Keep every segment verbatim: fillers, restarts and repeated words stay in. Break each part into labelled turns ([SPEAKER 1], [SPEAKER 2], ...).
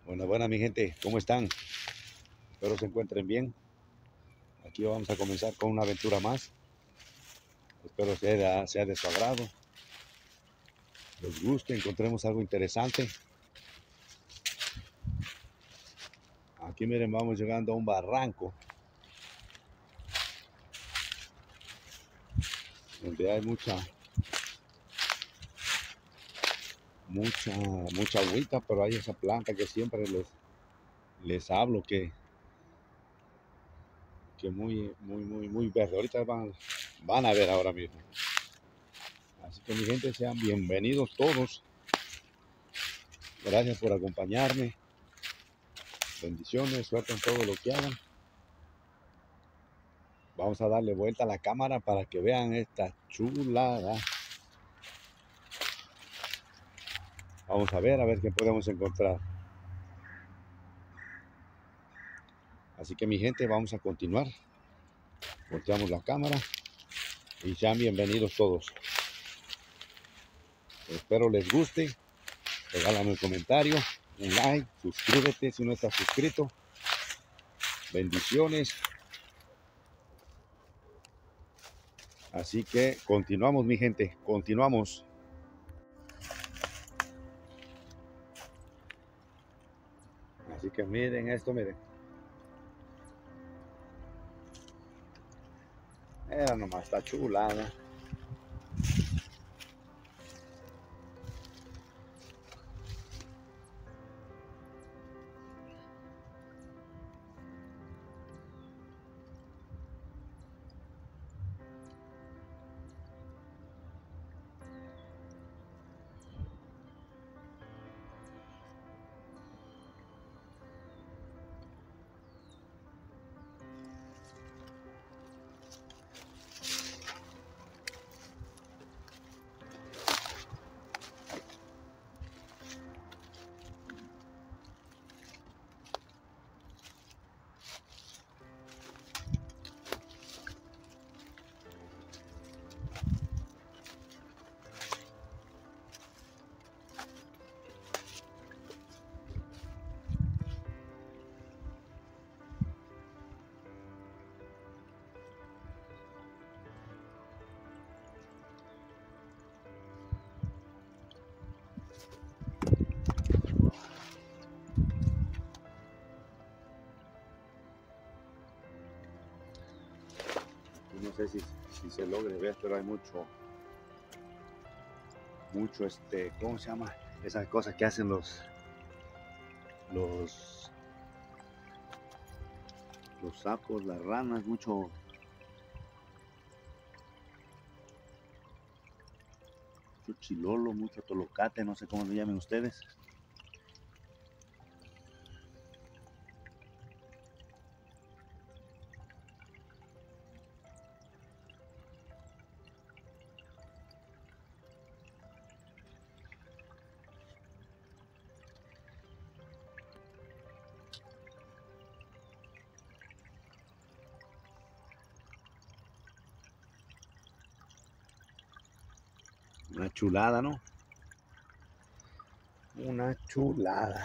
[SPEAKER 1] Buenas, buenas mi gente, ¿cómo están? Espero se encuentren bien. Aquí vamos a comenzar con una aventura más. Espero sea, sea de su agrado, les guste, encontremos algo interesante. Aquí miren, vamos llegando a un barranco donde hay mucha mucha mucha agüita, pero hay esa planta que siempre les les hablo que que muy muy muy muy verde. Ahorita van van a ver ahora mismo. Así que mi gente, sean bienvenidos todos. Gracias por acompañarme. Bendiciones, suerte en todo lo que hagan. Vamos a darle vuelta a la cámara para que vean esta chulada. Vamos a ver, a ver qué podemos encontrar. Así que mi gente, vamos a continuar. Volteamos la cámara y sean bienvenidos todos. Espero les guste. Regálame un comentario, un like, suscríbete si no estás suscrito. Bendiciones. Así que continuamos mi gente, continuamos. Así que miren esto, miren. Era nomás, está chulada. No sé si, si se logre ver, pero hay mucho, mucho este, ¿cómo se llama? Esas cosas que hacen los, los, los sapos, las ranas, mucho, mucho chilolo, mucho tolocate, no sé cómo lo llamen ustedes. Una chulada, ¿no? Una chulada.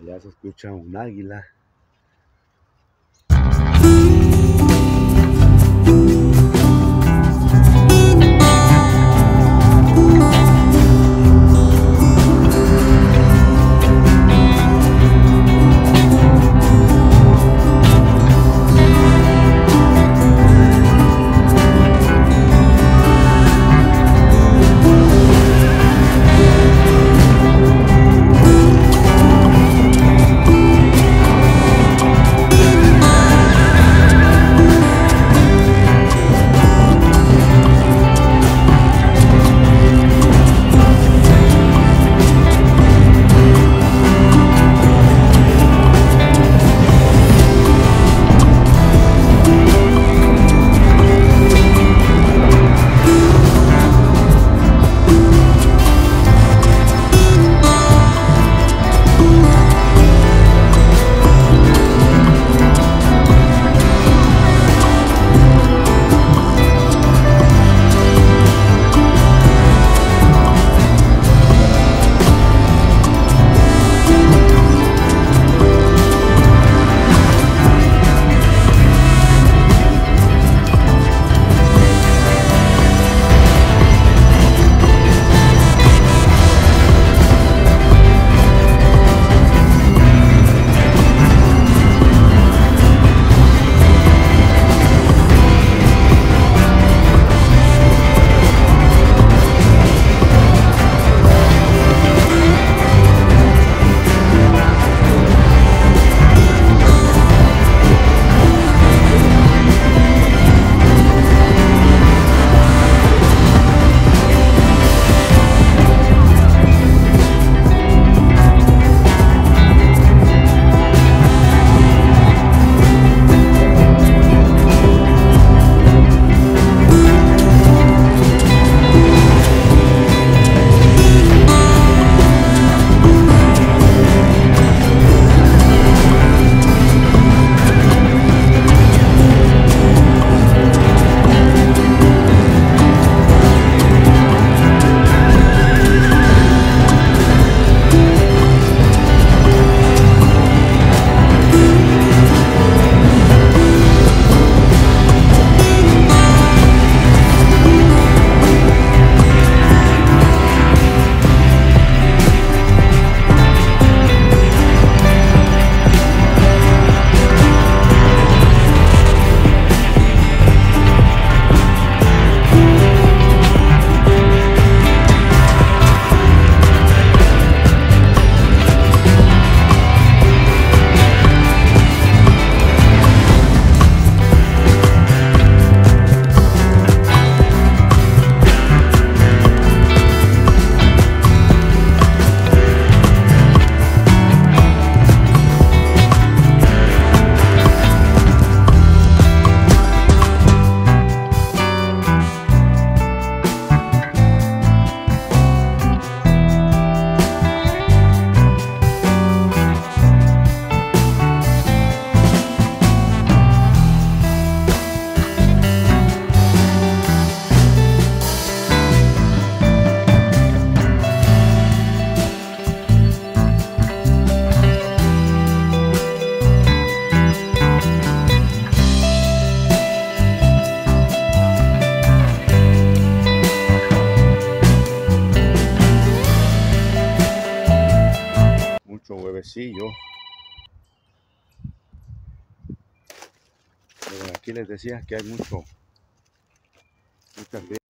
[SPEAKER 1] Allá se escucha un águila. Mucho huevecillo. Pero aquí les decía que hay mucho, muchas